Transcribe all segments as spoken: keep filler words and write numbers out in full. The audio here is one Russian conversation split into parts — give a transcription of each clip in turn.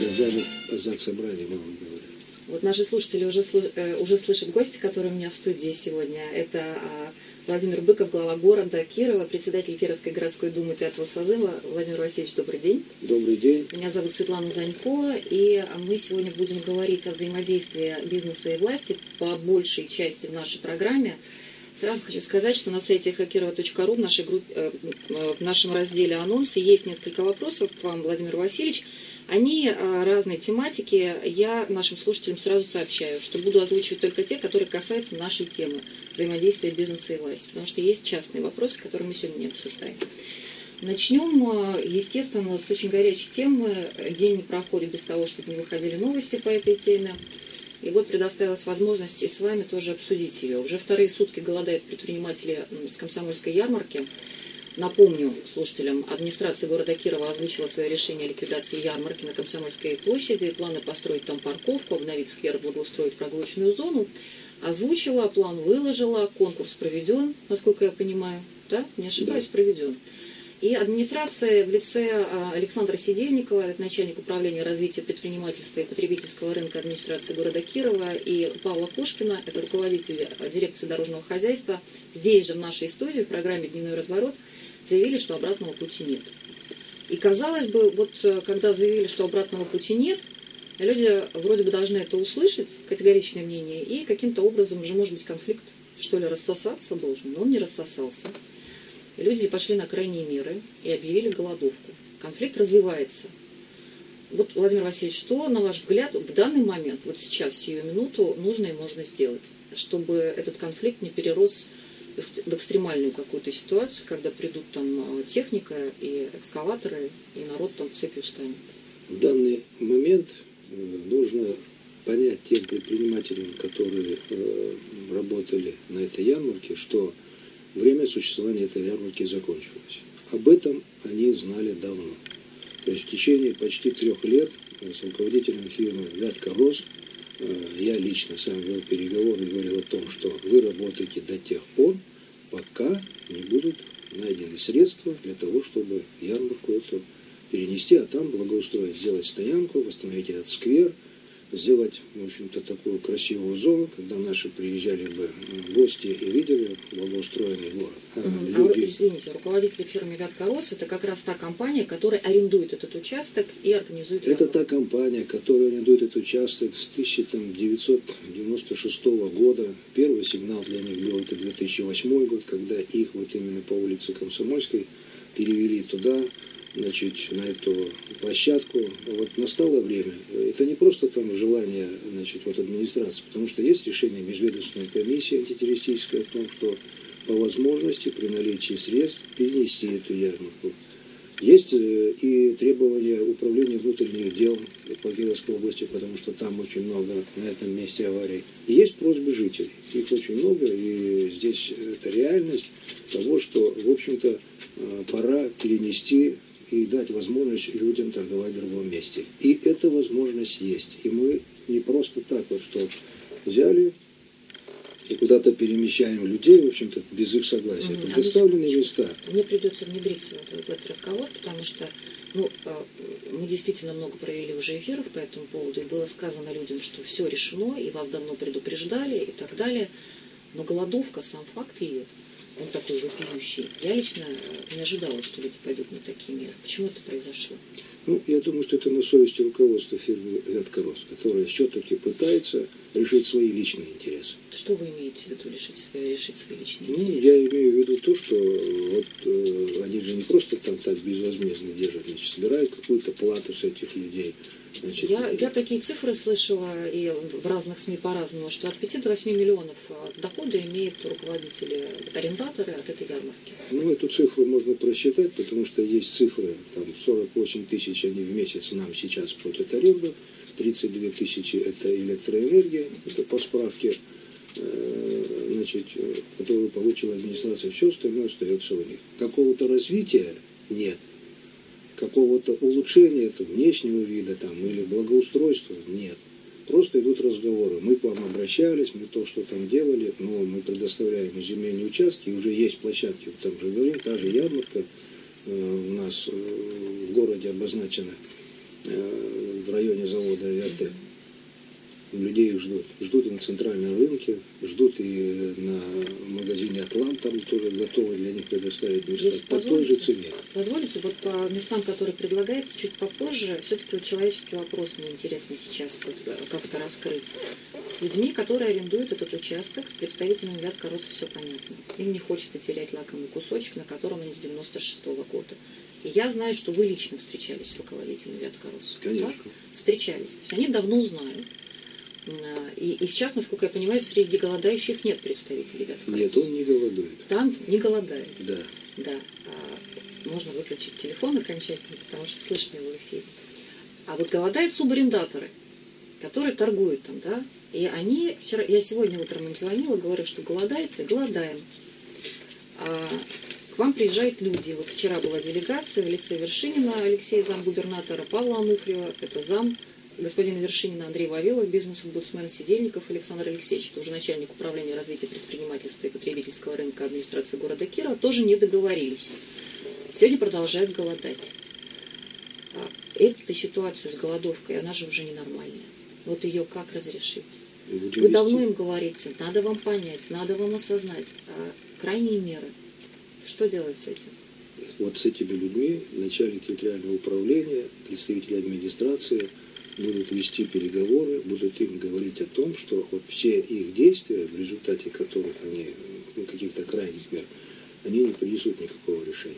Даже о заксобрании мало говорят. Вот наши слушатели уже, уже слышат гостя, который у меня в студии сегодня. Это Владимир Быков, глава города Кирова, председатель Кировской городской думы пятого созыва. Владимир Васильевич, добрый день. Добрый день. Меня зовут Светлана Занько, и мы сегодня будем говорить о взаимодействии бизнеса и власти по большей части в нашей программе. Сразу хочу сказать, что на сайте эхо кирова точка ру в, нашей группе, в нашем разделе «Анонсы» есть несколько вопросов к вам, Владимир Васильевич. Они разной тематики. Я нашим слушателям сразу сообщаю, что буду озвучивать только те, которые касаются нашей темы взаимодействия бизнеса и власти. Потому что есть частные вопросы, которые мы сегодня не обсуждаем. Начнем, естественно, с очень горячей темы. День не проходит без того, чтобы не выходили новости по этой теме. И вот предоставилась возможность и с вами тоже обсудить ее. Уже вторые сутки голодают предприниматели с Комсомольской ярмарки. Напомню слушателям, администрация города Кирова озвучила свое решение о ликвидации ярмарки на Комсомольской площади. Планы построить там парковку, обновить сквер, благоустроить прогулочную зону. Озвучила, план выложила, конкурс проведен, насколько я понимаю. Да? Не ошибаюсь, да. Проведен. И администрация в лице Александра Сидельникова, это начальник управления развития предпринимательства и потребительского рынка администрации города Кирова, и Павла Кошкина, это руководитель дирекции дорожного хозяйства, здесь же в нашей студии, в программе «Дневной разворот», заявили, что обратного пути нет. И казалось бы, вот когда заявили, что обратного пути нет, люди вроде бы должны это услышать, категоричное мнение, и каким-то образом уже, может быть, конфликт, что ли, рассосаться должен, но он не рассосался. Люди пошли на крайние меры и объявили голодовку. Конфликт развивается. Вот, Владимир Васильевич, что, на ваш взгляд, в данный момент, вот сейчас, сию минуту, нужно и можно сделать, чтобы этот конфликт не перерос в экстремальную какую-то ситуацию, когда придут там техника и экскаваторы, и народ там цепью станет? В данный момент нужно понять тем предпринимателям, которые работали на этой ярмарке, что время существования этой ярмарки закончилось. Об этом они знали давно. То есть в течение почти трех лет с руководителем фирмы «Вятка-Рос» я лично сам вел переговоры и говорил о том, что вы работаете до тех пор, пока не будут найдены средства для того, чтобы ярмарку эту перенести, а там благоустроить, сделать стоянку, восстановить этот сквер, сделать, в общем-то, такую красивую зону, когда наши приезжали бы гости и видели благоустроенный город. А угу. люди... а, извините, руководитель фирмы «Вятка-Рос» это как раз та компания, которая арендует этот участок и организует ярмарку. Это та компания, которая арендует этот участок с тысяча девятьсот девяносто шестого года. Первый сигнал для них был это две тысячи восьмой год, когда их вот именно по улице Комсомольской перевели туда, значит, на эту площадку. Вот настало время. Это не просто там желание, значит, вот администрации, потому что есть решение межведомственной комиссии антитеррористической о том, что по возможности при наличии средств перенести эту ярмарку. Есть и требования управления внутренних дел по Кировской области, потому что там очень много на этом месте аварий. И есть просьбы жителей. Их очень много, и здесь это реальность того, что, в общем-то, пора перенести и дать возможность людям торговать в другом месте. И эта возможность есть. И мы не просто так вот, что взяли и куда-то перемещаем людей, в общем-то, без их согласия. Mm-hmm. Это доставленные места. Мне придется внедриться в этот, в этот разговор, потому что ну, мы действительно много провели уже эфиров по этому поводу, и было сказано людям, что все решено, и вас давно предупреждали, и так далее. Но голодовка, сам факт ее, он такой вопиющий. Я лично не ожидала, что люди пойдут на такие меры. Почему это произошло? Ну, я думаю, что это на совести руководства фирмы «Вятка-Рос», которая все-таки пытается решить свои личные интересы. Что вы имеете в виду решить свои, решить свои личные ну, интересы? Я имею в виду то, что вот э, они же не просто там так безвозмездно держат, значит, собирают какую-то плату с этих людей. Значит, я, я такие цифры слышала и в разных СМИ по-разному, что от пяти до восьми миллионов дохода имеют руководители, арендаторы от этой ярмарки. Ну, эту цифру можно просчитать, потому что есть цифры, там сорок восемь тысяч они в месяц нам сейчас платят аренду, тридцать две тысячи это электроэнергия, это по справке, э, значит, которую получила администрация, все остальное остается у них. Какого-то развития нет. Какого-то улучшения этого внешнего вида там, или благоустройства нет. Просто идут разговоры. Мы к вам обращались, мы то, что там делали, но мы предоставляем земельные участки, и уже есть площадки, там же говорим, та же ярмарка э, у нас э, в городе обозначена. Э, в районе завода «Авиатек. Людей их ждут. Ждут и на центральном рынке, ждут и на магазине «Атлант», там тоже готовы для них предоставить места. Если по той же цене. Позволите, вот по местам, которые предлагаются, чуть попозже, все-таки вот человеческий вопрос мне интересно сейчас вот как-то раскрыть. С людьми, которые арендуют этот участок, с представителями Вяткорос все понятно. Им не хочется терять лакомый кусочек, на котором они с девяносто шестого года. И я знаю, что вы лично встречались с руководителями Вяткорос. Конечно. Так? Встречались. То есть они давно знают. И, и сейчас, насколько я понимаю, среди голодающих нет представителей Вяткорос. Нет, он не голодает. Там не голодает. Да. Да. А, можно выключить телефон окончательно, потому что слышно его в эфире. А вот голодают субарендаторы, которые торгуют там, да. И они, вчера, я сегодня утром им звонила, говорю, что голодается, голодаем. А, к вам приезжают люди. Вот вчера была делегация в лице Вершинина Алексея, замгубернатора, Павла Ануфриева, это зам господина Вершинина, Андрей Вавилов, бизнес-омбудсмен, Сидельников Александр Алексеевич, это уже начальник управления развития предпринимательства и потребительского рынка администрации города Кирова, тоже не договорились. Сегодня продолжают голодать. А эту ситуацию с голодовкой, она же уже ненормальная. Вот ее как разрешить? Будем Вы давно вести. им говорите, надо вам понять, надо вам осознать а крайние меры. Что делать с этим? Вот с этими людьми начальник территориального управления, представители администрации будут вести переговоры, будут им говорить о том, что вот все их действия, в результате которых они, ну, каких-то крайних мер, они не принесут никакого решения.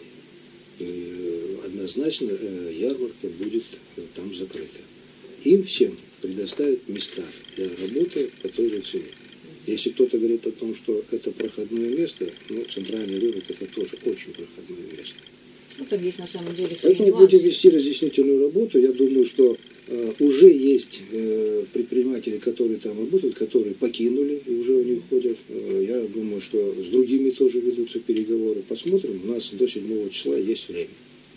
И однозначно ярмарка будет там закрыта. Им всем предоставят места для работы по той же цене. Если кто-то говорит о том, что это проходное место, ну, центральный рынок это тоже очень проходное место. Ну, там есть на самом деле свои Поэтому нюансы. будем вести разъяснительную работу. Я думаю, что э, уже есть э, предприниматели, которые там работают, которые покинули и уже они уходят. Э, я думаю, что с другими тоже ведутся переговоры. Посмотрим. У нас до седьмого числа есть время.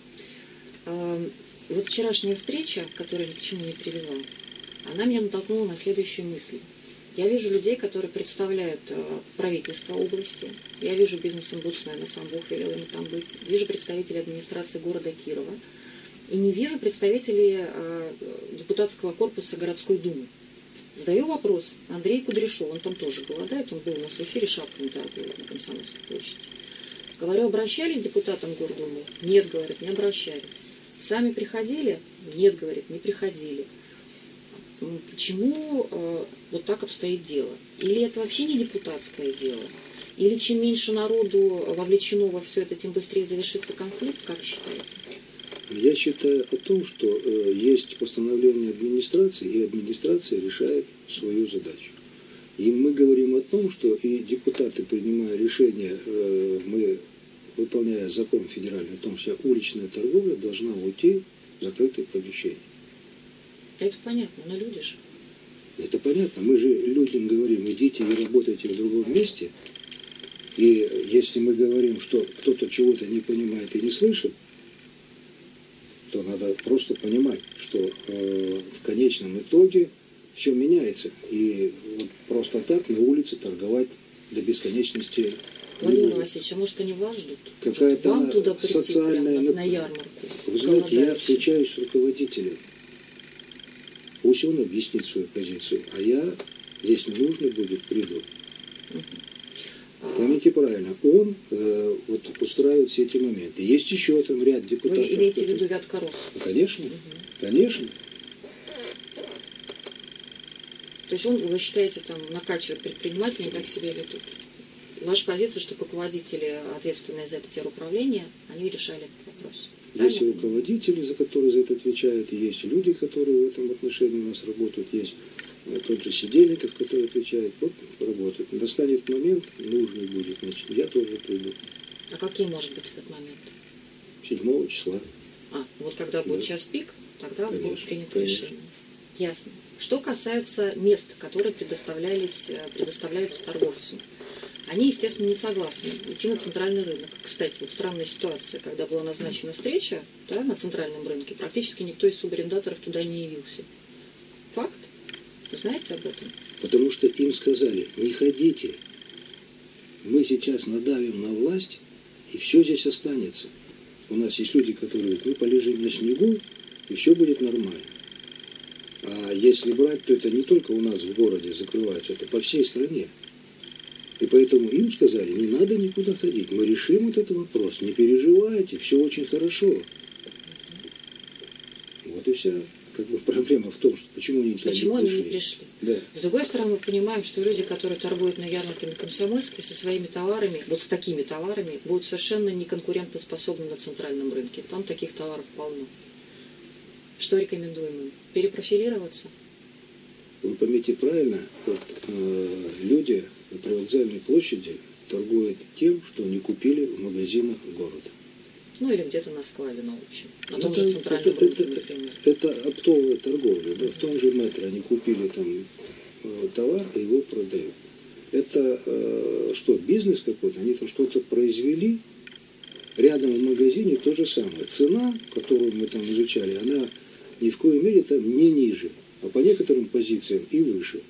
А, вот вчерашняя встреча, которая ни к чему не привела, она меня натолкнула на следующую мысль. Я вижу людей, которые представляют э, правительство области. Я вижу бизнес-омбудсмена, сам Бог велел ему там быть. Вижу представителей администрации города Кирова. И не вижу представителей э, депутатского корпуса городской думы. Задаю вопрос. Андрей Кудряшов, он там тоже голодает, он был у нас в эфире, шапками торгует на Комсомольской площади. Говорю, обращались к депутатам Гордумы? Нет, говорят, не обращались. Сами приходили? Нет, говорит, не приходили. Почему э, вот так обстоит дело? Или это вообще не депутатское дело? Или чем меньше народу вовлечено во все это, тем быстрее завершится конфликт? Как считаете? Я считаю о том, что э, есть постановление администрации, и администрация решает свою задачу. И мы говорим о том, что и депутаты, принимая решения, э, мы, выполняя закон федеральный о том, что уличная торговля должна уйти в закрытые помещения. Это понятно, но люди же. Это понятно. Мы же людям говорим, идите и работайте в другом месте. И если мы говорим, что кто-то чего-то не понимает и не слышит, то надо просто понимать, что э, в конечном итоге все меняется. И вот просто так на улице торговать до бесконечности. Владимир Васильевич, а может они вас ждут? Какая-то вам туда прийти социальная... прямо на ярмарку? Вы знаете, я встречаюсь с руководителем. Пусть он объяснит свою позицию, а я, если нужно будет, приду. Угу. Поймите правильно, он э, вот устраивает все эти моменты. Есть еще там ряд депутатов. Вы имеете в виду Вяткорос? Конечно, угу. конечно. То есть он, вы считаете, там накачивает предпринимателей, они так себя ведут? Ваша позиция, что руководители, ответственные за это теруправление, они решали этот вопрос. Есть руководители, за которые за это отвечают, и есть люди, которые в этом отношении у нас работают, есть тот же Сидельников, который отвечает, вот работает. Настанет момент, нужный будет, значит, я тоже приду. А каким может быть этот момент? седьмого числа. А, вот когда будет да. час пик, тогда конечно, будет принято конечно. решение. Ясно. Что касается мест, которые предоставлялись, предоставляются торговцам, они, естественно, не согласны идти на центральный рынок. Кстати, вот странная ситуация, когда была назначена встреча да, на центральном рынке, практически никто из субарендаторов туда не явился. Факт? Вы знаете об этом? Потому что им сказали, не ходите, мы сейчас надавим на власть, и все здесь останется. У нас есть люди, которые говорят, мы полежим на снегу, и все будет нормально. А если брать, то это не только у нас в городе закрываются, это по всей стране. И поэтому им сказали, не надо никуда ходить, мы решим вот этот вопрос, не переживайте, все очень хорошо. Вот и вся как бы проблема в том, что почему они Почему не они пришли. не пришли? Да. С другой стороны, мы понимаем, что люди, которые торгуют на ярмарке на Комсомольской со своими товарами, вот с такими товарами, будут совершенно неконкурентоспособны на центральном рынке. Там таких товаров полно. Что рекомендуем им? Перепрофилироваться? Вы поймите правильно, вот, э, люди на привокзальной площади торгуют тем, что они купили в магазинах города. Ну или где-то на складе, на общем. На Ну, том это, же центральном это, рынке, это, например. Это оптовая торговля. Да? В том же метро они купили там э, товар, и его продают. Это э, что, бизнес какой-то? Они там что-то произвели, рядом в магазине то же самое. Цена, которую мы там изучали, она ни в коей мере там не ниже, а по некоторым позициям и выше.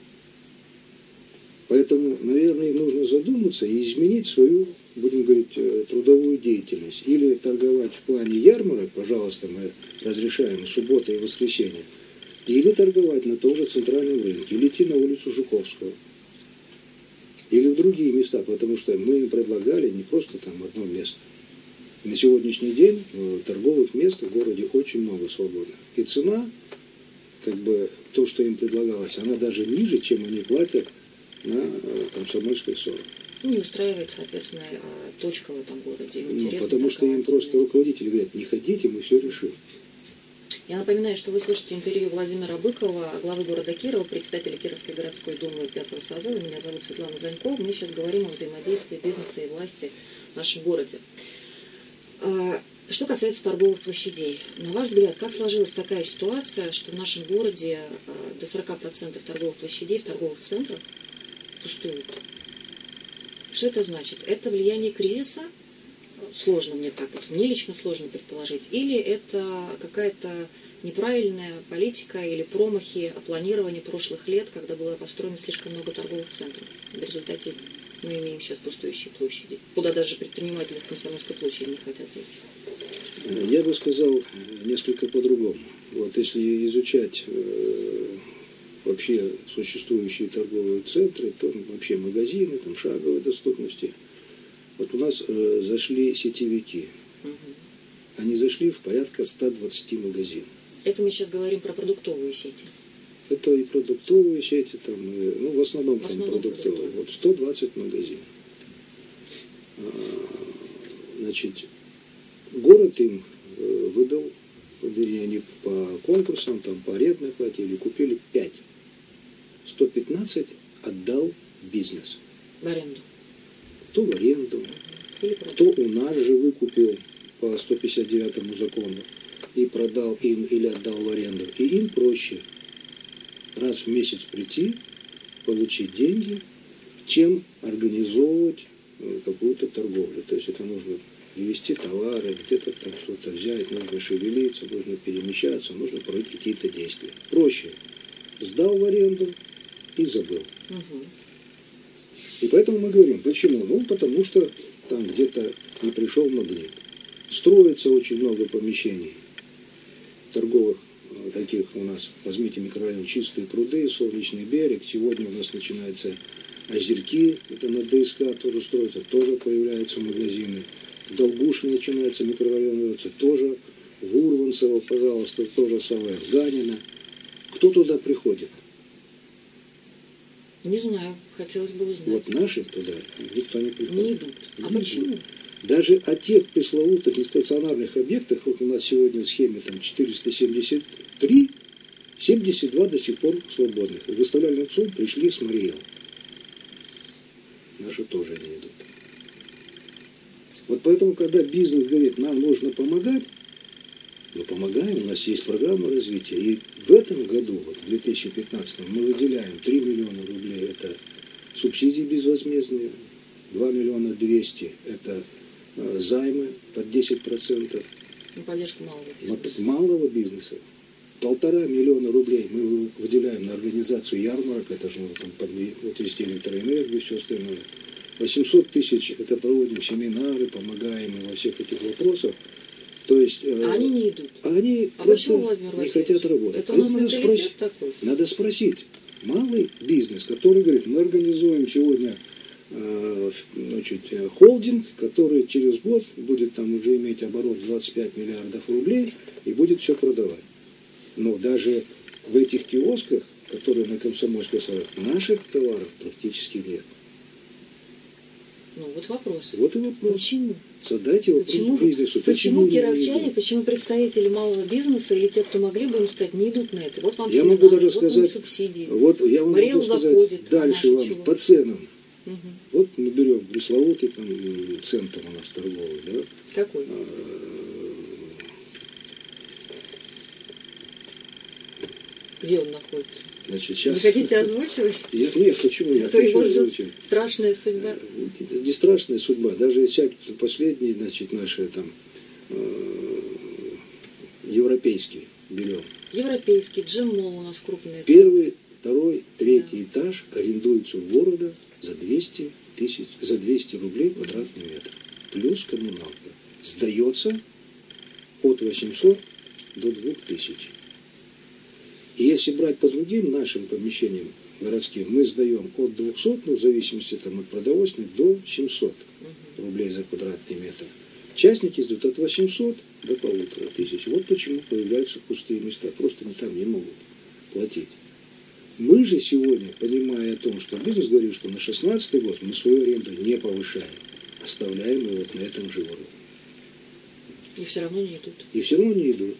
Поэтому, наверное, им нужно задуматься и изменить свою, будем говорить, трудовую деятельность. Или торговать в плане ярмарок, пожалуйста, мы разрешаем суббота и воскресенье, или торговать на том же центральном рынке, или идти на улицу Жуковского, или в другие места, потому что мы им предлагали не просто там одно место. На сегодняшний день торговых мест в городе очень много свободных. И цена, как бы то, что им предлагалось, она даже ниже, чем они платят на Комсомольской сорок. Ну, не устраивает, соответственно, точка в этом городе. Им Ну, интересно потому что им торговать просто именно руководители говорят, не ходите, мы все решим. Я напоминаю, что вы слушаете интервью Владимира Быкова, главы города Кирова, председателя Кировской городской думы пятого созыва. Меня зовут Светлана Занькова. Мы сейчас говорим о взаимодействии бизнеса и власти в нашем городе. Что касается торговых площадей, на ваш взгляд, как сложилась такая ситуация, что в нашем городе до сорока процентов торговых площадей в торговых центрах пустуют? Что это значит? Это влияние кризиса? Сложно мне так, вот мне лично сложно предположить. Или это какая-то неправильная политика или промахи планирования прошлых лет, когда было построено слишком много торговых центров. В результате мы имеем сейчас пустующие площади, куда даже предприниматели с Комсомольской площади не хотят зайти. Я бы сказал несколько по-другому. Вот если изучать э, вообще существующие торговые центры, то вообще магазины, там шаговой доступности. Вот у нас э, зашли сетевики. Угу. Они зашли в порядка ста двадцати магазинов. Это мы сейчас говорим про продуктовые сети. Это и продуктовые сети, там, и, ну, в основном, в основном там продуктовые. продуктовые. Вот сто двадцать магазинов. А, значит, город им э, выдал, вернее, они по конкурсам, там, по арендной плате, или купили пять. сто пятнадцать отдал бизнес. В аренду. Кто в аренду, Или кто у нас же выкупил по сто пятьдесят девятому закону и продал им или отдал в аренду. И им проще раз в месяц прийти, получить деньги, чем организовывать какую-то торговлю. То есть это нужно привезти товары, где-то там что-то взять, нужно шевелиться, нужно перемещаться, нужно проводить какие-то действия. Проще. Сдал в аренду и забыл. Угу. И поэтому мы говорим, почему? Ну, потому что там где-то не пришел магнит. Строится очень много помещений торговых, таких у нас, возьмите микрорайон Чистые пруды, Солнечный берег. Сегодня у нас начинаются Озерки, это на ДСК тоже строится, тоже появляются магазины. В Долгушино начинается микрорайон, тоже в Урванцево, пожалуйста, то же самое, в Ганино. Кто туда приходит? Не знаю, хотелось бы узнать. Вот наши туда никто не приходит. Не идут. А Не почему? идут. Даже о тех пресловутых нестационарных объектах, вот у нас сегодня в схеме там четыреста семьдесят три, семьдесят два до сих пор свободных. И выставляли на ЦУМ, пришли с Мариэл. Наши тоже не идут. Вот поэтому, когда бизнес говорит, нам нужно помогать, мы помогаем, у нас есть программа развития. И в этом году, вот в две тысячи пятнадцатом, мы выделяем три миллиона рублей, это субсидии безвозмездные, два миллиона двести, это э, займы под десять процентов. На поддержку малого бизнеса. Малого бизнеса. Полтора миллиона рублей мы выделяем на организацию ярмарок, это же нужно там подвести электроэнергию и все остальное. восемьсот тысяч это проводим семинары, помогаем во всех этих вопросах. То есть, а они не идут. Они а просто почему, Владимир не Васильевич? хотят работать. Это у нас надо менталитет спросить, такой? Надо спросить. Малый бизнес, который говорит, мы организуем сегодня э, значит, холдинг, который через год будет там уже иметь оборот двадцать пять миллиардов рублей и будет все продавать. Но даже в этих киосках, которые на Комсомольской сорок, наших товаров практически нет. Ну, вот вопрос. Вот и вопрос. Почему? Задайте вопрос Почему, бизнесу. почему Почему кировчане, почему представители малого бизнеса или те, кто могли бы им стать, не идут на это? Вот вам Я семинар, могу даже вот сказать, вам субсидии. Вот я вам Марил могу сказать заходит, дальше а вам чего? по ценам. Угу. Вот мы берем пресловутый там центр у нас торговый, да? Какой? Где он находится? Значит, сейчас... Вы хотите озвучивать? Я, нет, почему? Я А то его хочу ждет озвучить. страшная судьба. Это не страшная судьба. Даже взять последний, значит, наши там э, европейский берем. Европейский, Джеммол у нас крупный. Первый, второй, третий да. этаж арендуется у города за двести тысяч, за двести рублей квадратный метр. Плюс коммуналка. Сдается от восьмисот до двух тысяч. И если брать по другим нашим помещениям городским, мы сдаем от двухсот, ну, в зависимости там, от продовольствия, до семисот рублей за квадратный метр. Частники сдают от восьмисот до полутора тысяч. Вот почему появляются пустые места. Просто они там не могут платить. Мы же сегодня, понимая о том, что бизнес говорит, что на шестнадцатый год мы свою аренду не повышаем, оставляем ее вот на этом же уровне. И все равно не идут. И все равно не идут.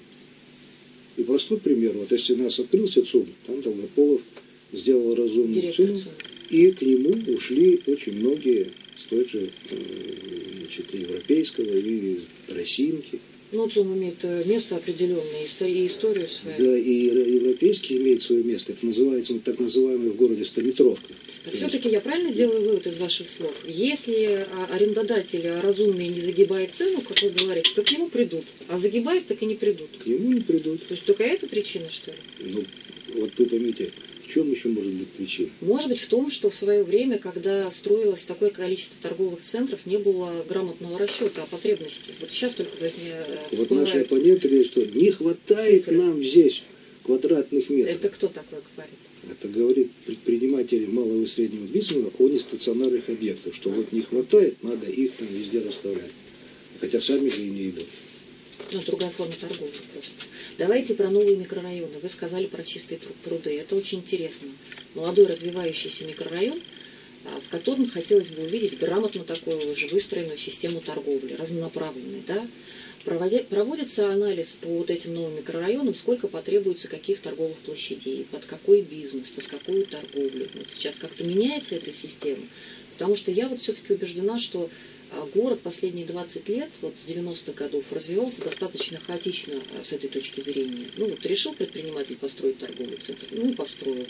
И простой пример. Вот если у нас открылся ЦУМ, там Долгополов сделал разумную цену, и к нему ушли очень многие с той же значит, европейского и Росинки. Ну, ЦУМ имеет место определенное, и историю свою. Да, и европейский имеет свое место. Это называется так называемая в городе стометровка. Все-таки я правильно делаю вывод из ваших слов? Если арендодатель разумный не загибает цену, как вы говорите, то к нему придут. А загибает, так и не придут. К нему не придут. То есть только это причина, что ли? Ну, вот вы поймите, в чем еще может быть причина? Может быть в том, что в свое время, когда строилось такое количество торговых центров, не было грамотного расчета о потребности. Вот сейчас только возьме, Вот наши оппоненты говорят, что не хватает цифры. Нам здесь квадратных метров. Это кто такой говорит? Это говорит предприниматели малого и среднего бизнеса о нестационарных объектах, что вот не хватает, надо их там везде расставлять. Хотя сами же и не идут. Ну, другая форма торговли просто. Давайте про новые микрорайоны. Вы сказали про чистые пруды. Это очень интересно. Молодой развивающийся микрорайон, в котором хотелось бы увидеть грамотно такую уже выстроенную систему торговли, разнонаправленной. Да? Проводится анализ по вот этим новым микрорайонам, сколько потребуется каких торговых площадей, под какой бизнес, под какую торговлю. Вот сейчас как-то меняется эта система, потому что я вот все-таки убеждена, что город последние двадцать лет, вот с девяностых годов, развивался достаточно хаотично с этой точки зрения. Ну вот решил предприниматель построить торговый центр, ну и построил,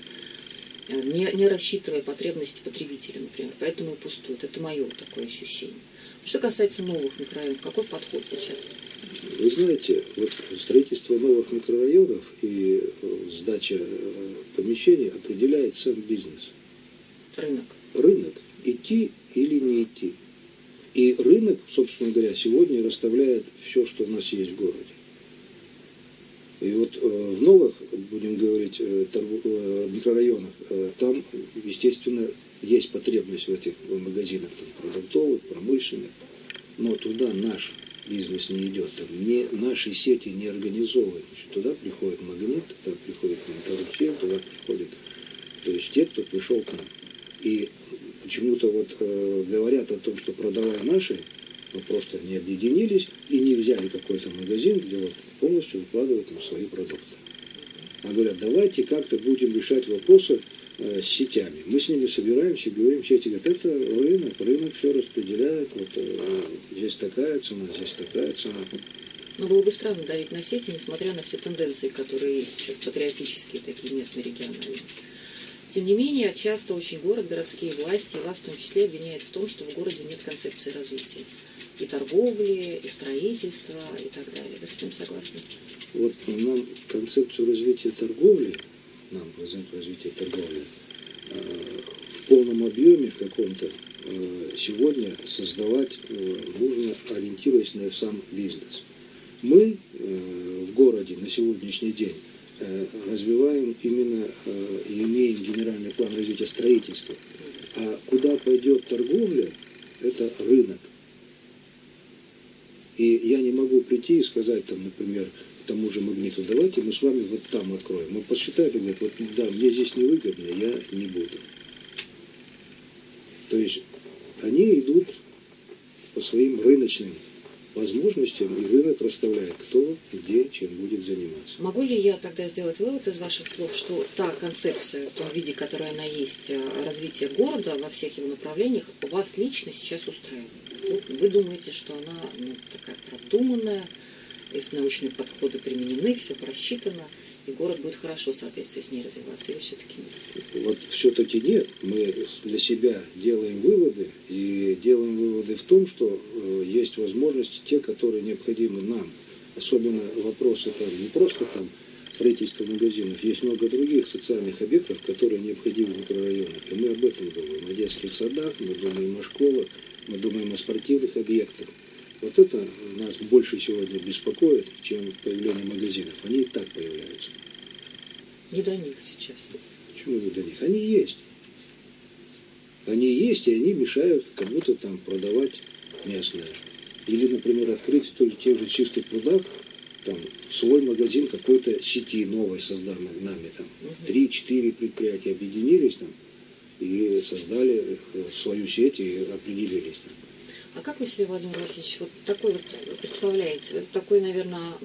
не, не рассчитывая потребности потребителя, например, поэтому и пустует. Это мое вот такое ощущение. Что касается новых микрорайонов, какой подход сейчас? Вы знаете, вот строительство новых микрорайонов и сдача помещений определяет сам бизнес. Рынок. Рынок. Идти или не идти. И рынок, собственно говоря, сегодня расставляет все, что у нас есть в городе. И вот э, в новых, будем говорить, э, торгу, э, микрорайонах, э, там, естественно, есть потребность в этих магазинах там, продуктовых, промышленных, но туда наш бизнес не идет, там не, наши сети не организованы. Туда приходит Магнит, туда приходит Карусель, туда приходит, то есть те, кто пришел к нам. И почему-то вот э, говорят о том, что продавая наши, мы просто не объединились и не взяли какой-то магазин, где вот полностью выкладывают там свои продукты. А говорят, давайте как-то будем решать вопросы э, с сетями. Мы с ними собираемся, говорим, сети говорят, это рынок, рынок все распределяет, вот э, здесь такая цена, здесь такая цена. Но было бы странно давить на сети, несмотря на все тенденции, которые есть сейчас, патриотические, такие местные, региональные. Тем не менее, часто очень город, городские власти, и вас в том числе обвиняют в том, что в городе нет концепции развития. И торговли, и строительства, и так далее. Вы с этим согласны? Вот нам концепцию развития торговли, нам развития торговли э, в полном объеме в каком-то э, сегодня создавать э, нужно, ориентируясь на сам бизнес. Мы э, в городе на сегодняшний день э, развиваем именно э, и имеем генеральный план развития строительства. А куда пойдет торговля, это рынок. И я не могу прийти и сказать, там, например, тому же Магниту, давайте мы с вами вот там откроем. Мы посчитают и говорят, вот да, мне здесь невыгодно, я не буду. То есть они идут по своим рыночным возможностям, и рынок расставляет, кто, где, чем будет заниматься. Могу ли я тогда сделать вывод из ваших слов, что та концепция, в том виде, которая она есть, развития города во всех его направлениях, вас лично сейчас устраивает? Вы, вы думаете, что она ну, такая продуманная, если научные подходы применены, все просчитано, и город будет хорошо в соответствии с ней развиваться, или все-таки нет? Вот все-таки нет. Мы для себя делаем выводы, и делаем выводы в том, что э, есть возможности, те, которые необходимы нам. Особенно вопросы там не просто там строительства магазинов, есть много других социальных объектов, которые необходимы в микрорайонах. И мы об этом думаем, о детских садах, мы думаем о школах, мы думаем о спортивных объектах. Вот это нас больше сегодня беспокоит, чем появление магазинов. Они и так появляются. Не до них сейчас. Почему не до них? Они есть. Они есть, и они мешают кому-то там продавать местное. Или, например, открыть в тех же Чистых прудах там, свой магазин какой-то сети новой созданной нами. Там три-четыре предприятия объединились там, и создали свою сеть и определились там. А как вы себе, Владимир Васильевич, вот такой вот представляете? Это такой, наверное,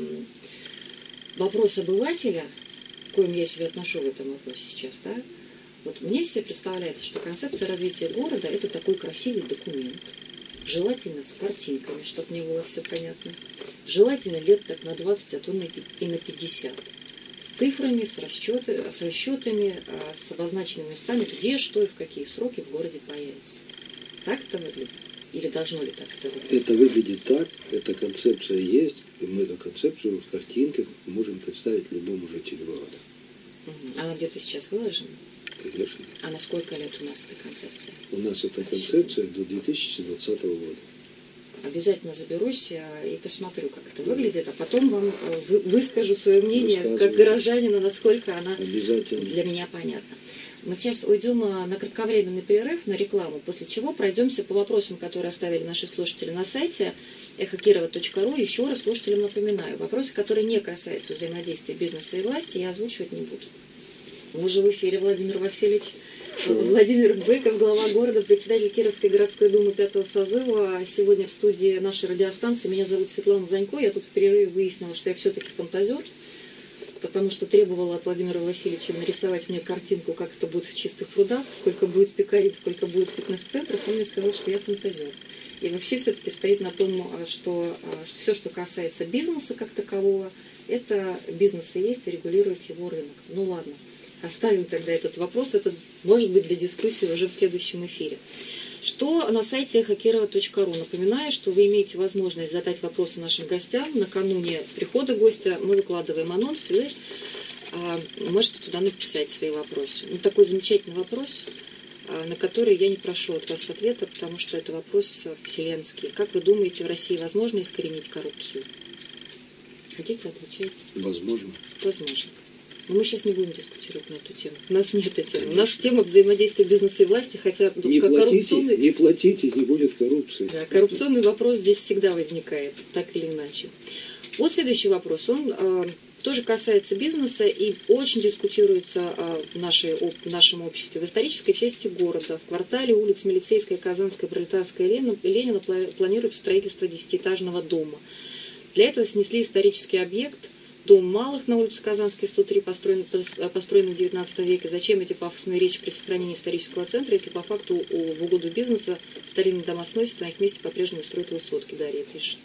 вопрос обывателя, к коим я себя отношу в этом вопросе сейчас, да? Вот мне себе представляется, что концепция развития города – это такой красивый документ, желательно с картинками, чтобы мне было все понятно, желательно лет так на двадцать, а то и на пятьдесят, с цифрами, с, расчеты, с расчетами, с обозначенными местами, где, что и в какие сроки в городе появится. Так это выглядит? Или должно ли так это выглядеть? Это выглядит так, эта концепция есть, и мы эту концепцию в картинках можем представить любому жителю города. Угу. Она где-то сейчас выложена? Конечно. А на сколько лет у нас эта концепция? У нас эта концепция до две тысячи двадцатого года. Обязательно заберусь и посмотрю, как это выглядит, а потом вам выскажу свое мнение, как горожанина, насколько она для меня понятна. Мы сейчас уйдем на кратковременный перерыв, на рекламу, после чего пройдемся по вопросам, которые оставили наши слушатели на сайте эхо кирова точка ру. Еще раз слушателям напоминаю, вопросы, которые не касаются взаимодействия бизнеса и власти, я озвучивать не буду. Мы уже в эфире, Владимир Васильевич. Владимир Быков, глава города, председатель Кировской городской думы пятого созыва. Сегодня в студии нашей радиостанции. Меня зовут Светлана Занько. Я тут в перерыве выяснила, что я все-таки фантазер, потому что требовала от Владимира Васильевича нарисовать мне картинку, как это будет в Чистых прудах, сколько будет пекарей, сколько будет фитнес-центров. Он мне сказал, что я фантазер. И вообще все-таки стоит на том, что, что все, что касается бизнеса как такового, это бизнес и есть, и регулирует его рынок. Ну ладно, оставим тогда этот вопрос. Это может быть для дискуссии уже в следующем эфире. Что на сайте эхо кирова точка ру. Напоминаю, что вы имеете возможность задать вопросы нашим гостям. Накануне прихода гостя мы выкладываем анонс, и вы а, можете туда написать свои вопросы. Ну, такой замечательный вопрос, а, на который я не прошу от вас ответа, потому что это вопрос вселенский. Как вы думаете, в России возможно искоренить коррупцию? Хотите, отвечайте? Возможно. Возможно. Но мы сейчас не будем дискутировать на эту тему. У нас нет этой темы. У нас тема взаимодействия бизнеса и власти, хотя не как платите, коррупционный... не платите, не будет коррупции. Да, коррупционный вопрос здесь всегда возникает, так или иначе. Вот следующий вопрос. Он э, тоже касается бизнеса и очень дискутируется э, в, нашей, в нашем обществе. В исторической части города, в квартале улиц Милицейская, Казанская, Пролетарская и Ленина, Ленина планируется строительство десятиэтажного дома. Для этого снесли исторический объект Дом малых на улице Казанской, сто три, построен, построенный в девятнадцатом веке. Зачем эти пафосные речи при сохранении исторического центра, если по факту в угоду бизнеса старинные дома сносят, на их месте по-прежнему строят высотки, Дарья пишет.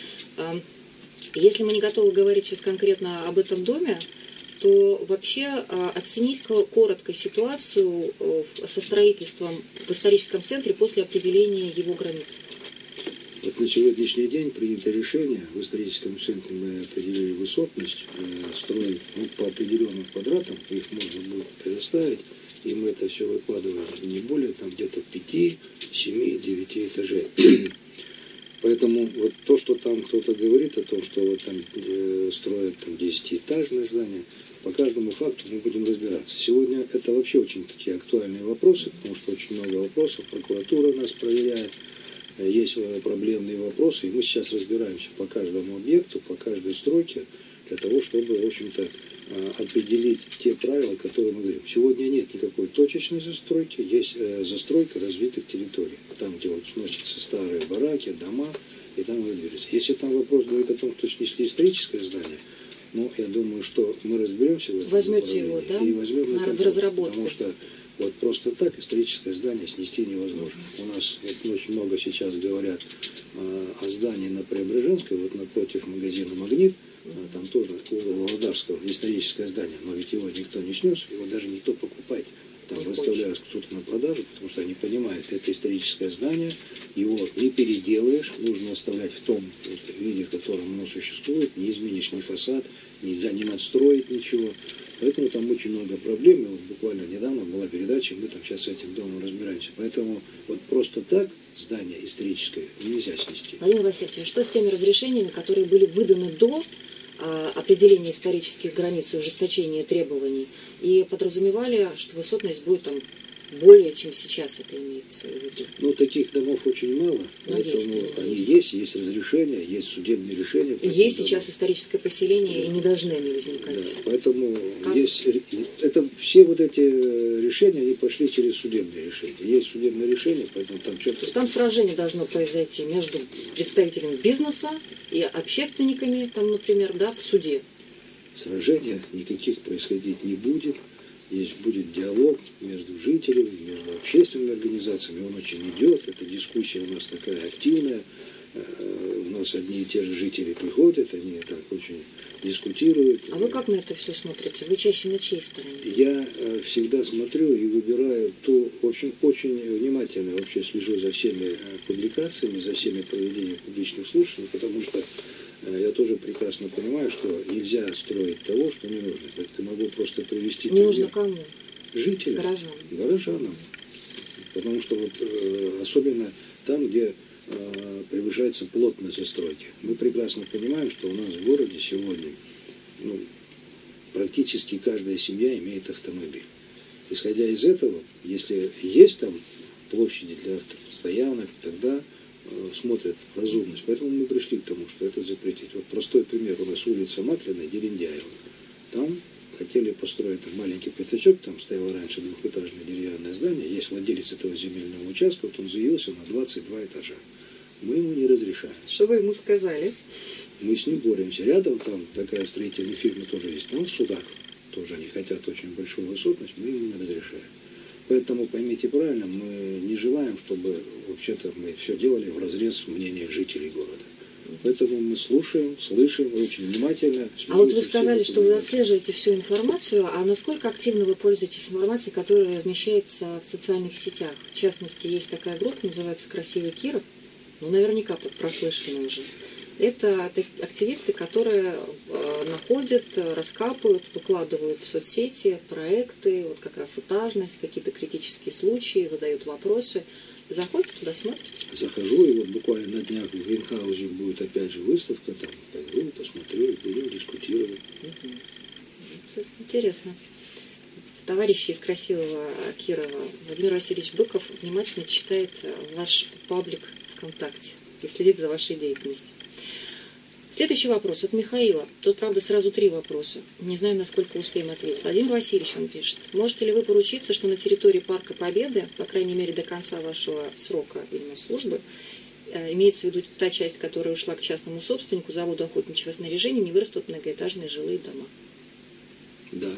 Если мы не готовы говорить сейчас конкретно об этом доме, то вообще оценить коротко ситуацию со строительством в историческом центре после определения его границ. Вот на сегодняшний день принято решение, в историческом центре мы определили высотность, э, строить ну, по определенным квадратам, их можно будет предоставить, и мы это все выкладываем не более там где-то пяти, семи, девяти этажей. Поэтому вот то, что там кто-то говорит о том, что вот там э, строят там десятиэтажное здание, по каждому факту мы будем разбираться. Сегодня это вообще очень такие актуальные вопросы, потому что очень много вопросов, прокуратура нас проверяет, есть проблемные вопросы, и мы сейчас разбираемся по каждому объекту, по каждой стройке, для того, чтобы, в общем-то, определить те правила, которые мы говорим. Сегодня нет никакой точечной застройки, есть застройка развитых территорий, там, где вот сносятся старые бараки, дома, и там выдвигаются. Если там вопрос говорит о том, что снесли историческое здание, ну, я думаю, что мы разберемся в этом Возьмете его, да? И возьмем на контроль, разработку. Потому что вот просто так историческое здание снести невозможно. У нас вот очень много сейчас говорят э, о здании на Преображенской, вот напротив магазина «Магнит», э, там тоже угол Володарского, историческое здание, но ведь его никто не снес, его даже никто покупать. Там выставляют кто-то на продажу, потому что они понимают, это историческое здание, его не переделаешь, нужно оставлять в том вот, виде, в котором оно существует, не изменишь ни фасад, нельзя не надстроить ничего. Поэтому там очень много проблем. И вот буквально недавно была передача, мы там сейчас с этим домом разбираемся. Поэтому вот просто так здание историческое нельзя снести. Владимир Васильевич, а что с теми разрешениями, которые были выданы до а, определения исторических границ и ужесточения требований, и подразумевали, что высотность будет там более, чем сейчас это имеется в виду? Ну, таких домов очень мало, но поэтому есть, они есть. есть, есть разрешения, есть судебные решения. Есть сейчас историческое поселение, да. И не должны они возникать. Да, поэтому как? есть, это все вот эти решения, они пошли через судебные решения. Есть судебные решения, поэтому там что-то... То есть там сражение должно произойти между представителями бизнеса и общественниками, там, например, да, в суде. Сражения никаких происходить не будет. Есть будет диалог между жителями, между общественными организациями, он очень идет, эта дискуссия у нас такая активная, у нас одни и те же жители приходят, они так очень дискутируют. А вы как на это все смотрите? Вы чаще на чьей стороне? Я всегда смотрю и выбираю то, в общем, очень внимательно вообще слежу за всеми публикациями, за всеми проведениями публичных слушаний, потому что я тоже прекрасно понимаю, что нельзя строить того, что не нужно. Это могу просто привести... Не нужно кому? Жителям. Горожанам. Горожанам. Потому что вот э, особенно там, где э, превышается плотность застройки. Мы прекрасно понимаем, что у нас в городе сегодня ну, практически каждая семья имеет автомобиль. Исходя из этого, если есть там площади для стоянок, тогда смотрят разумность. Поэтому мы пришли к тому, что это запретить. Вот простой пример. У нас улица Маклина, Дерендяева. Там хотели построить там маленький пятачок, там стояло раньше двухэтажное деревянное здание. Есть владелец этого земельного участка, вот он заявился на двадцать два этажа. Мы ему не разрешаем. Что вы ему сказали? Мы с ним боремся. Рядом там такая строительная фирма тоже есть. Там в судах тоже они хотят очень большую высотность, мы ему не разрешаем. Поэтому поймите правильно, мы не желаем, чтобы вообще-то мы все делали вразрез мнения жителей города. Поэтому мы слушаем, слышим очень внимательно. А вот вы сказали, что вы отслеживаете всю информацию, а насколько активно вы пользуетесь информацией, которая размещается в социальных сетях? В частности, есть такая группа, называется «Красивый Киров», ну, наверняка прослышаны уже. Это активисты, которые находят, раскапывают, выкладывают в соцсети проекты, вот как раз этажность, какие-то критические случаи, задают вопросы. Вы заходите туда, смотрите? Захожу, и вот буквально на днях в Гринхаузе будет опять же выставка, там пойду, посмотрю, и будем дискутировать. Угу. Интересно. Товарищи из красивого Кирова, Владимир Васильевич Быков внимательно читает ваш паблик ВКонтакте и следит за вашей деятельностью. Следующий вопрос от Михаила. Тут, правда, сразу три вопроса. Не знаю, насколько успеем ответить. Владимир Васильевич, он пишет. Можете ли вы поручиться, что на территории Парка Победы, по крайней мере, до конца вашего срока, видимо, службы, э, имеется в виду та часть, которая ушла к частному собственнику, заводу охотничьего снаряжения, не вырастут многоэтажные жилые дома? Да.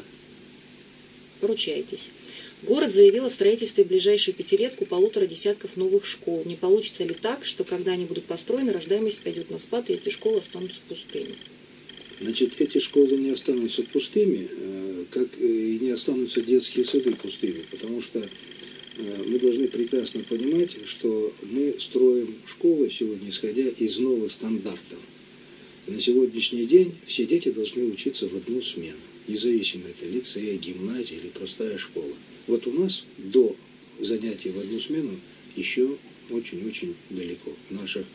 Поручаетесь. Город заявил о строительстве в ближайшую пятилетку полутора десятков новых школ. Не получится ли так, что когда они будут построены, рождаемость пойдет на спад, и эти школы останутся пустыми? Значит, эти школы не останутся пустыми, как и не останутся детские сады пустыми, потому что мы должны прекрасно понимать, что мы строим школы сегодня, исходя из новых стандартов. И на сегодняшний день все дети должны учиться в одну смену, независимо это лицей, гимназия или простая школа. Вот у нас до занятий в одну смену еще очень-очень далеко. В наших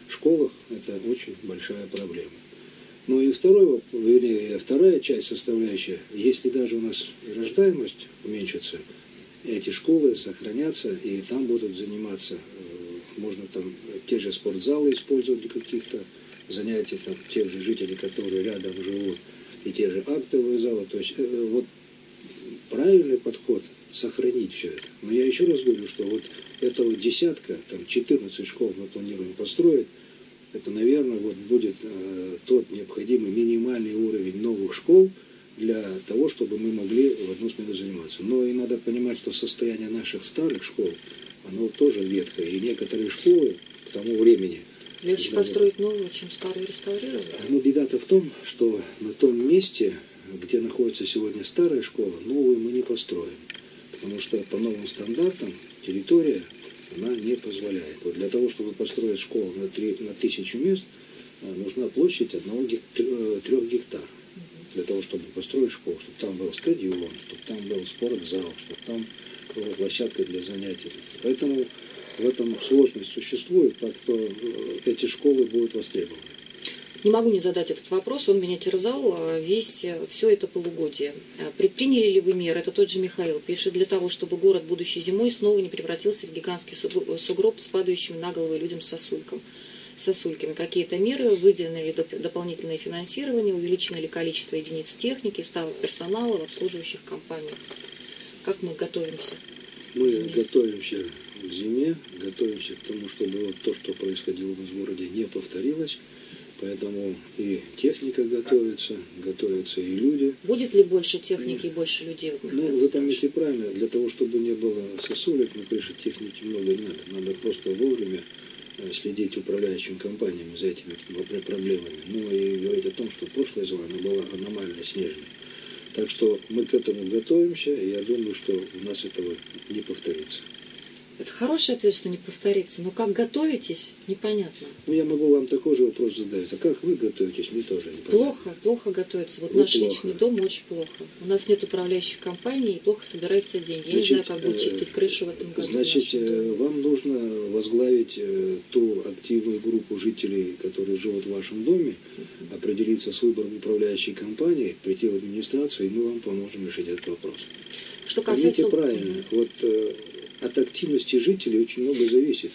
школах это очень большая проблема. Ну и второй, вернее, вторая часть составляющая, если даже у нас рождаемость уменьшится, эти школы сохранятся, и там будут заниматься, можно там те же спортзалы использовать для каких-то занятий, там, тех же жителей, которые рядом живут, и те же актовые залы. То есть вот правильный подход – сохранить все это. Но я еще раз говорю, что вот этого десятка, там четырнадцать школ мы планируем построить, это, наверное, вот будет э, тот необходимый минимальный уровень новых школ для того, чтобы мы могли в одну смену заниматься. Но и надо понимать, что состояние наших старых школ, оно тоже ветхое. И некоторые школы к тому времени... Легче построить новую, чем старую реставрировать? Но беда-то в том, что на том месте, где находится сегодня старая школа, новую мы не построим. Потому что по новым стандартам территория, она не позволяет. Вот для того, чтобы построить школу на, три, на тысячу мест, нужна площадь одного гектар, трех гектар. Для того, чтобы построить школу, чтобы там был стадион, чтобы там был спортзал, чтобы там была площадка для занятий. Поэтому в этом сложность существует, так что эти школы будут востребованы. Не могу не задать этот вопрос, он меня терзал весь, все это полугодие. Предприняли ли вы меры, это тот же Михаил пишет, для того, чтобы город будущей зимой снова не превратился в гигантский сугроб с падающими на головы людям с сосульком, сосульками? Какие-то меры, выделено ли дополнительное финансирование, увеличено ли количество единиц техники, ставок персонала в обслуживающих компаниях? Как мы готовимся? Мы готовимся к зиме, готовимся к тому, чтобы вот то, что происходило у нас в городе, не повторилось. Поэтому и техника готовится, готовятся и люди. Будет ли больше техники и больше людей? Вот, ну, вы поймите правильно, для того, чтобы не было сосулек на крыше, техники много не надо. Надо просто вовремя следить управляющими компаниями за этими проблемами. Ну и говорить о том, что прошлая зима она была аномально снежной. Так что мы к этому готовимся, и я думаю, что у нас этого не повторится. Это хороший ответ, что не повторится, но как готовитесь, непонятно. Ну, я могу вам такой же вопрос задать. А как вы готовитесь, мне тоже непонятно. Плохо, плохо готовится. Вот вы наш плохо. Личный дом очень плохо. У нас нет управляющей компании, и плохо собираются деньги. Я значит, не знаю, как будет чистить крышу в этом году. Значит, вам нужно возглавить ту активную группу жителей, которые живут в вашем доме, uh-huh. определиться с выбором управляющей компании, прийти в администрацию, и мы вам поможем решить этот вопрос. Что касается... Поймите правильно, вот... От активности жителей очень много зависит.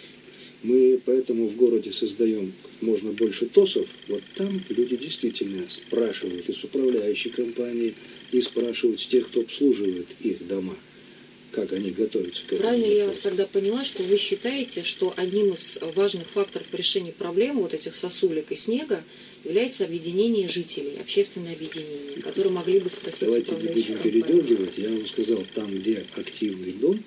Мы поэтому в городе создаем как можно больше ТОСов. Вот там люди действительно спрашивают и с управляющей компании, и спрашивают с тех, кто обслуживает их дома, как они готовятся к этому. Правильно ли я вас тогда поняла, что вы считаете, что одним из важных факторов решения проблемы вот этих сосулек и снега является объединение жителей, общественное объединение, которые могли бы спросить Давайте управляющую не будем передергивать. Я вам сказал, там, где активный дом,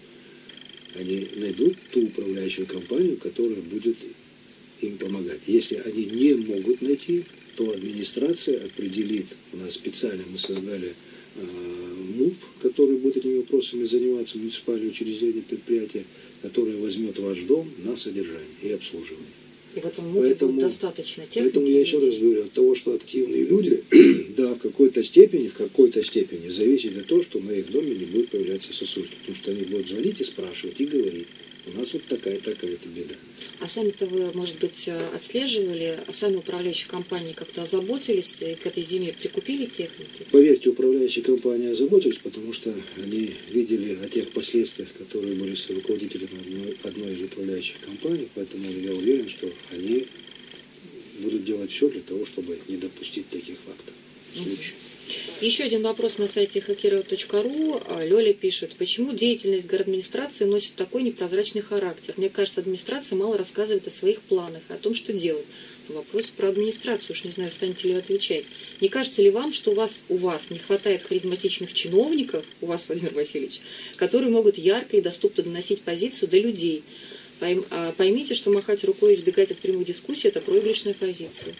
они найдут ту управляющую компанию, которая будет им помогать. Если они не могут найти, то администрация определит, у нас специально мы создали э, МУП, который будет этими вопросами заниматься, муниципальное учреждение, предприятие, которое возьмет ваш дом на содержание и обслуживание. И в этом МУПе будет достаточно техники. Поэтому я еще раз говорю, от того, что активные люди, да, в какой-то степени, в какой-то степени зависит от того, что на их доме не будет появляться сосульки. Потому что они будут звонить и спрашивать, и говорить, у нас вот такая-такая-то беда. А сами-то вы, может быть, отслеживали, а сами управляющие компании как-то озаботились и к этой зиме прикупили техники? Поверьте, управляющие компании озаботились, потому что они видели о тех последствиях, которые были с руководителем одной, одной из управляющих компаний, поэтому я уверен, что они будут делать все для того, чтобы не допустить таких фактов. Случаев. Еще один вопрос на сайте хакерова точка ру. Лёля пишет, почему деятельность городадминистрации носит такой непрозрачный характер? Мне кажется, администрация мало рассказывает о своих планах, о том, что делать. Вопрос про администрацию, уж не знаю, станете ли вы отвечать. Не кажется ли вам, что у вас, у вас не хватает харизматичных чиновников, у вас, Владимир Васильевич, которые могут ярко и доступно доносить позицию до людей? Поймите, что махать рукой и избегать от прямой дискуссии – это проигрышная позиция.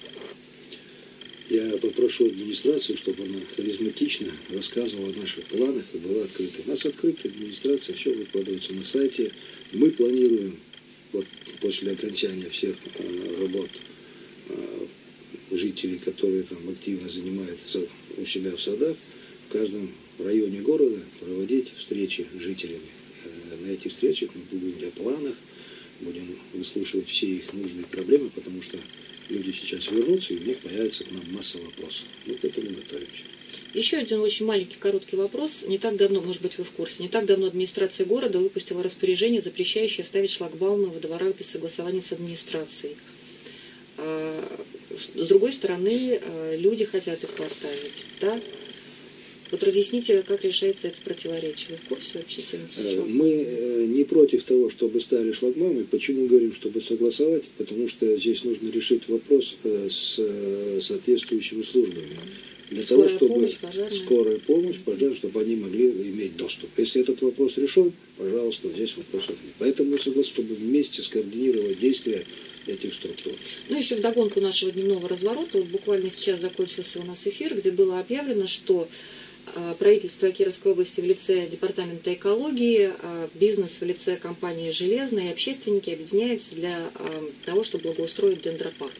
Я попрошу администрацию, чтобы она харизматично рассказывала о наших планах и была открыта. У нас открытая администрация, все выкладывается на сайте. Мы планируем вот после окончания всех э, работ э, жителей, которые там активно занимаются у себя в садах, в каждом районе города проводить встречи с жителями. Э, на этих встречах мы будем говорить о планах, будем выслушивать все их нужды и проблемы, потому что люди сейчас вернутся, и у них появится к нам масса вопросов. Мы к этому готовимся. Еще один очень маленький, короткий вопрос. Не так давно, может быть, вы в курсе, не так давно администрация города выпустила распоряжение, запрещающее ставить шлагбаумы в водоворот без согласования с администрацией. С другой стороны, люди хотят их поставить, да? Вот разъясните, как решается это противоречие. Вы в курсе вообще темы? Мы не против того, чтобы ставили шлагбаумы. Почему говорим, чтобы согласовать? Потому что здесь нужно решить вопрос с соответствующими службами. Для скорая того, чтобы помощь, пожарная. скорая помощь, пожарная, чтобы они могли иметь доступ. Если этот вопрос решен, пожалуйста, здесь вопросов нет. Поэтому мы согласны, чтобы вместе скоординировать действия этих структур. Ну, еще вдогонку нашего дневного разворота, вот буквально сейчас закончился у нас эфир, где было объявлено, что правительство Кировской области в лице Департамента экологии, бизнес в лице компании «Железная» и общественники объединяются для того, чтобы благоустроить дендропарк.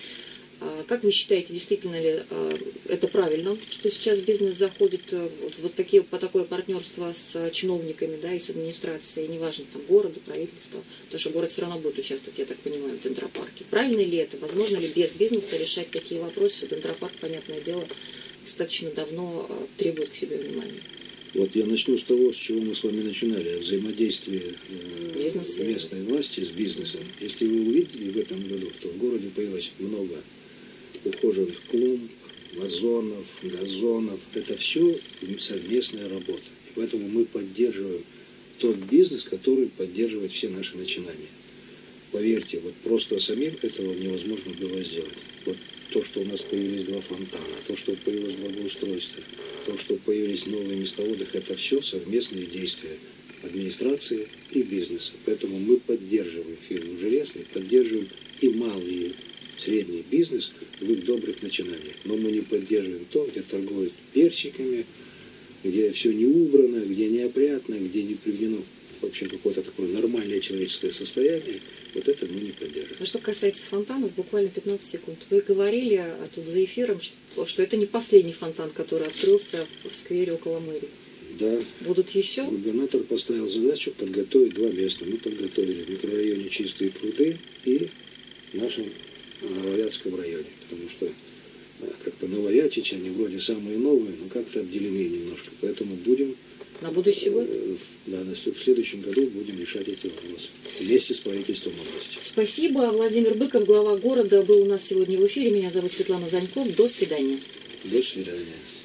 Как вы считаете, действительно ли это правильно, что сейчас бизнес заходит вот, вот такие, по такое партнерство с чиновниками, да, и с администрацией, неважно, там, города, правительства, потому что город все равно будет участвовать, я так понимаю, в дендропарке. Правильно ли это? Возможно ли без бизнеса решать такие вопросы? Дендропарк, понятное дело, достаточно давно требует к себе внимания. Вот я начну с того, с чего мы с вами начинали, о взаимодействии э, Бизнеса местной власти с бизнесом. Если вы увидели в этом году, то в городе появилось много ухоженных клумб, вазонов, газонов. Это все совместная работа. И поэтому мы поддерживаем тот бизнес, который поддерживает все наши начинания. Поверьте, вот просто самим этого невозможно было сделать. Вот то, что у нас появились два фонтана, то, что появилось благоустройство, то, что появились новые места отдыха, это все совместные действия администрации и бизнеса. Поэтому мы поддерживаем фирму «Железный», поддерживаем и малый, средний бизнес в их добрых начинаниях. Но мы не поддерживаем то, где торгуют персиками, где все не убрано, где неопрятно, где не приведено в общем какое-то такое нормальное человеческое состояние. Вот это мы не поддерживаем. А что касается фонтанов, буквально пятнадцать секунд. Вы говорили а тут за эфиром, что, что это не последний фонтан, который открылся в сквере около мэрии. Да. Будут еще? Губернатор поставил задачу подготовить два места. Мы подготовили в микрорайоне Чистые пруды и в нашем Нововятском районе. Потому что как-то нововятичи, они вроде самые новые, но как-то обделены немножко. Поэтому будем... На будущий год? Да, в следующем году будем решать эти вопросы вместе с правительством области. Спасибо. Владимир Быков, глава города, был у нас сегодня в эфире. Меня зовут Светлана Заньков. До свидания. До свидания.